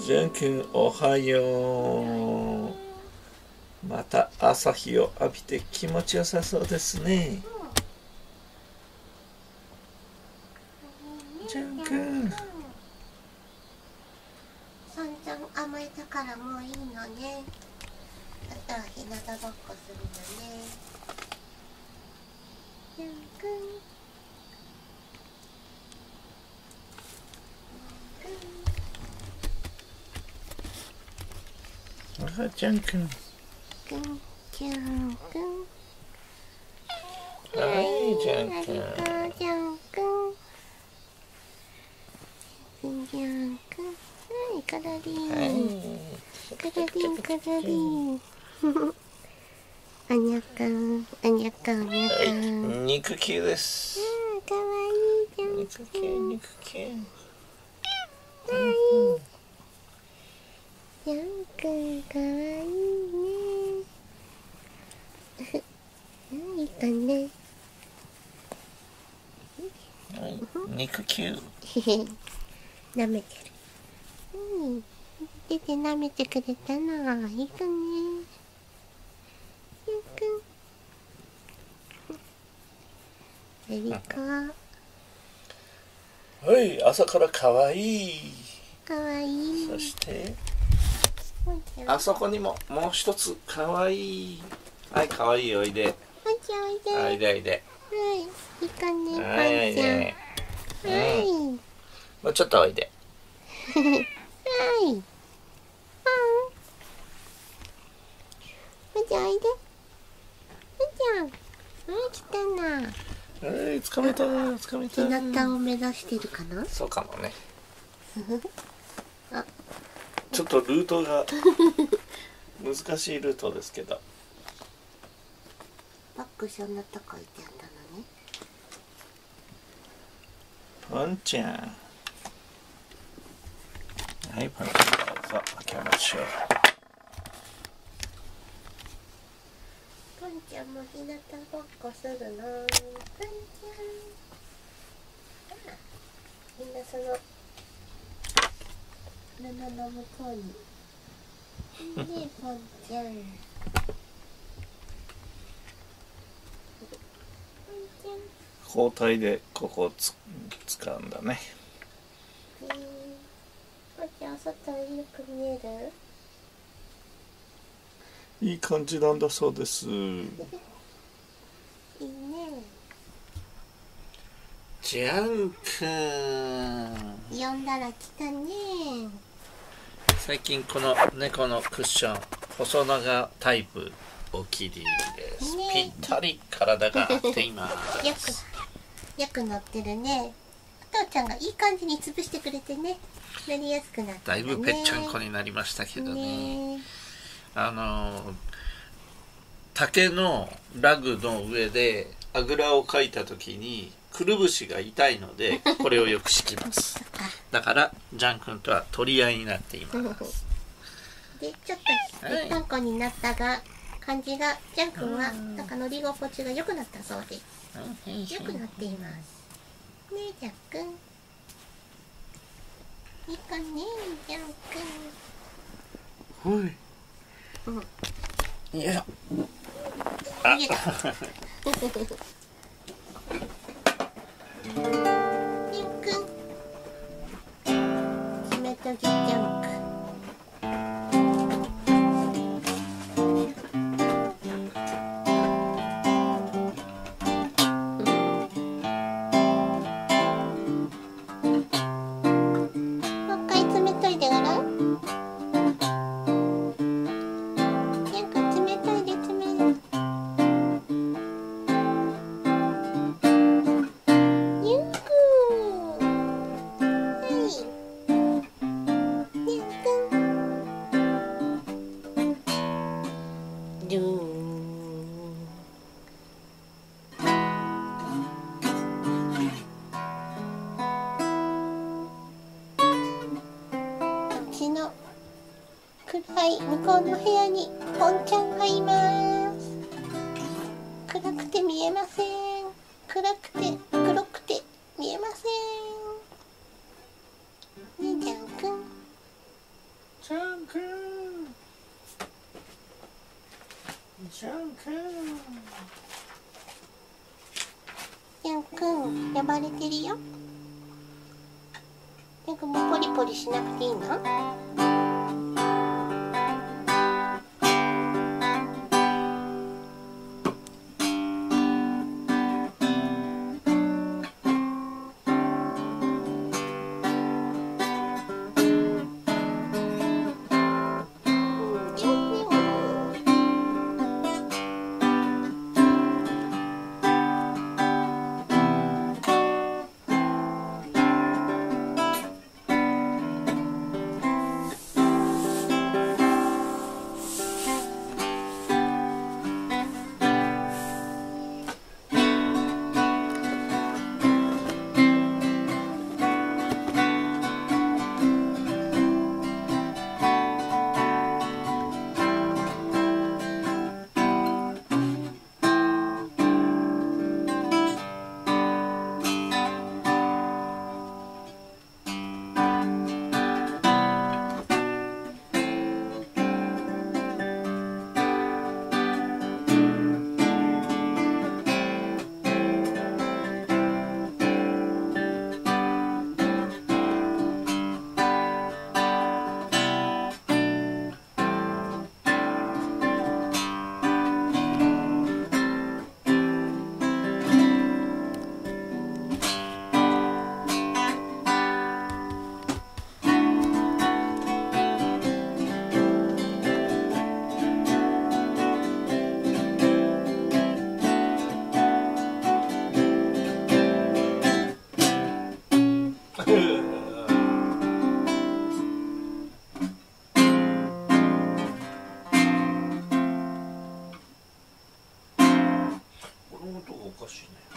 ジュン君おはよう。また朝日を浴びて気持ちよさそうですね。ジュン君。 散々甘えたからもういいのね。あとは日向ぼっこするのね。ジュン君。 ジュン君。 くんジュン君。 はい、ジュン君。 ジュン君。ジュン君。はい、カラリン。カラリン、カラリン。あにゃかん、あにゃかん、あにゃかん。 肉球です。 かわいいじゃん。 肉球、肉球。 はい。ジャン君かわいいね。いいかね。 はい、肉球。 舐めてる。手で舐めてくれたな。いいかね。ジャン君。エリカ。 はい、朝からかわいい。 かわいい。 そして。あそこにももう一つかわいい。はい、かわいいおいで。 おいでおいで。 おいでおいで。 はい、いいかね、 はい、おいで。 はい。 もうちょっとおいで。 はい。おいでおいで。おいで。はい、来たな。 はい、つかめた、つかめた。 日向を目指してるかな。 そうかもね。 あ、 ちょっとルートが難しいルートですけど。 バッグそんなとこ置いてあったのね。 パンちゃん。はい、パンちゃんどうぞ開けましょう。 パンちゃんも日向ぼっこするの。パンちゃん。みんなその布の向こうに。ねえ、パンちゃん。 交代でここを使うんだね。 パンちゃん、外よく見える？ いい感じなんだそうです。 いいね。 ジャン君。 呼んだら来たね。 最近この猫のクッション細長タイプお気に入りです、 ね、 ぴったり体が合っていますよく乗ってるね。お父ちゃんがいい感じに潰してくれてね、乗りやすくなったね。 だいぶぺっちゃんこになりましたけど ね。竹のラグの上であぐらをかいた時にくるぶしが痛いのでこれをよく敷きますだからジャン君とは取り合いになっていますで、ちょっとぺっちゃんこになったが感じが、ジャン君はなんか乗り心地が良くなったそうです。良くなっています。ねえ、ジャン君。いいかね、ジャン君。 はい。 いや。 逃げた。ジャン君。爪とぎジャン君。暗い向こうの部屋にポンちゃんがいます。暗くて見えません。暗くて黒くて見えません。ねえちゃんくん。 ジャン君、ジャン君。 ジャン君、呼ばれてるよ。ジャン君もポリポリしなくていいの？ この音がおかしいね。